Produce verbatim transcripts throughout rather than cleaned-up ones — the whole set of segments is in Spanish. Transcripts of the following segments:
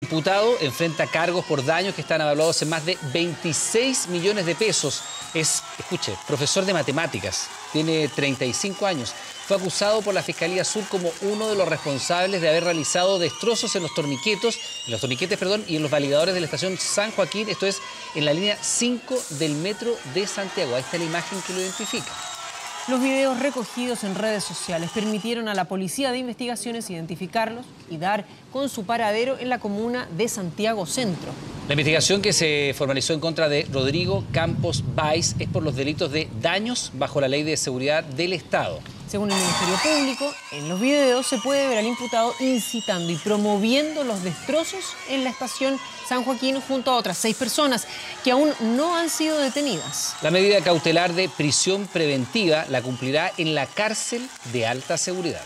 imputado enfrenta cargos por daños que están evaluados en más de veintiséis millones de pesos. Es, escuche, profesor de matemáticas, tiene treinta y cinco años. Fue acusado por la Fiscalía Sur como uno de los responsables de haber realizado destrozos en los torniquetos, en los torniquetes, perdón, y en los validadores de la estación San Joaquín, esto es, en la línea cinco del metro de Santiago. Ahí está la imagen que lo identifica. Los videos recogidos en redes sociales permitieron a la Policía de Investigaciones identificarlos y dar con su paradero en la comuna de Santiago Centro. La investigación que se formalizó en contra de Rodrigo Campos Valls es por los delitos de daños bajo la Ley de Seguridad del Estado. Según el Ministerio Público, en los videos se puede ver al imputado incitando y promoviendo los destrozos en la estación San Joaquín junto a otras seis personas que aún no han sido detenidas. La medida cautelar de prisión preventiva la cumplirá en la cárcel de alta seguridad.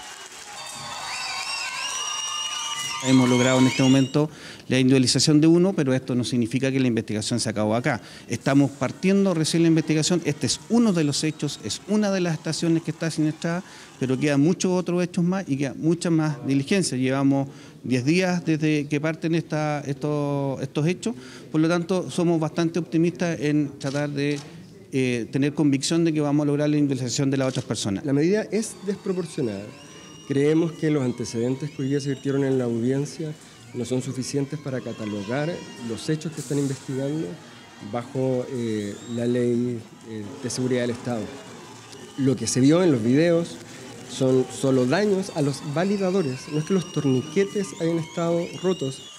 Hemos logrado en este momento la individualización de uno, pero esto no significa que la investigación se acabó acá. Estamos partiendo recién la investigación. Este es uno de los hechos, es una de las estaciones que está siniestrada, pero quedan muchos otros hechos más y quedan muchas más diligencias. Llevamos diez días desde que parten esta, estos, estos hechos, por lo tanto somos bastante optimistas en tratar de eh, tener convicción de que vamos a lograr la individualización de las otras personas. La medida es desproporcionada. Creemos que los antecedentes que hoy día se vertieron en la audiencia no son suficientes para catalogar los hechos que están investigando bajo eh, la ley eh, de seguridad del Estado. Lo que se vio en los videos son solo daños a los validadores. No es que los torniquetes hayan estado rotos,